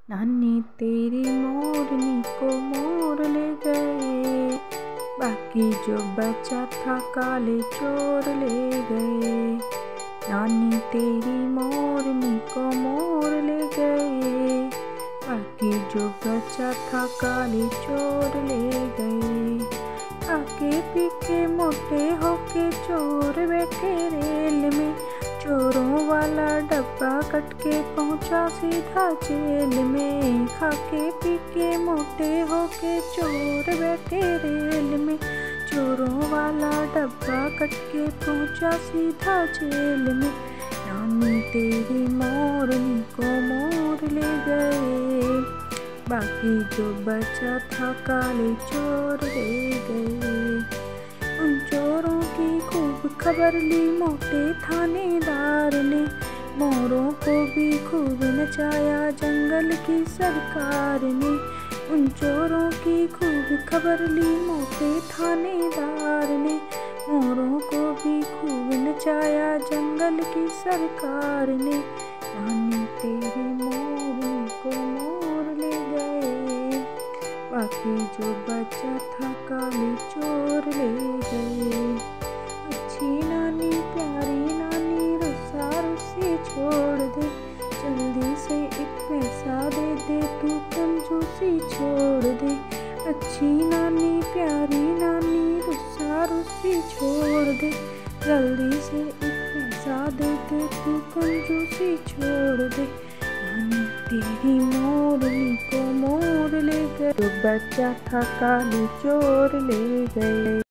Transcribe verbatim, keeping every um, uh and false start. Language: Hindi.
नानी तेरी मोरनी को मोर ले गए, बाकी जो बचा था काले चोर ले गए। नानी तेरी मोरनी को मोर ले गए, बाकी जो बचा था काले चोर ले गए। आके पीके मोटे होके चोर बैठे रेल में, चोरों वाला डब्बा कट के पहुंचा सीधा जेल में। खाके पीके मोटे होके चोर बैठे रेल में, चोरों वाला डब्बा कट के पहुंचा सीधा जेल में। नानी तेरी मोरनी को मोर ले गए, बाकी जो बचा था काले चोर ले गए। उन चोरों की खूब खबर ली मोटे थानेदार ने, मोरों को भी खूब नचाया जंगल की सरकार ने। उन चोरों की खूब खबर ली मोटे थानेदार ने, मोरों को भी खूब नचाया जंगल की सरकार ने। नानी तेरी मोरनी को मोर ले गए, बाकी जो बचा था काले चोर ले गए। अच्छी नानी प्यारी नानी रुस्सा रुस्सी छोड़ दे, जल्दी से एक पैसा दे दे तू कंजूसी छोड़ दे। अच्छी नानी प्यारी नानी रुस्सा रुस्सी छोड़ दे, जल्दी से एक पैसा दे दे तू कंजूसी छोड़ दे। नानी तेरी मोरनी को मोर ले गए, जो बचा था काले चोर ले गए।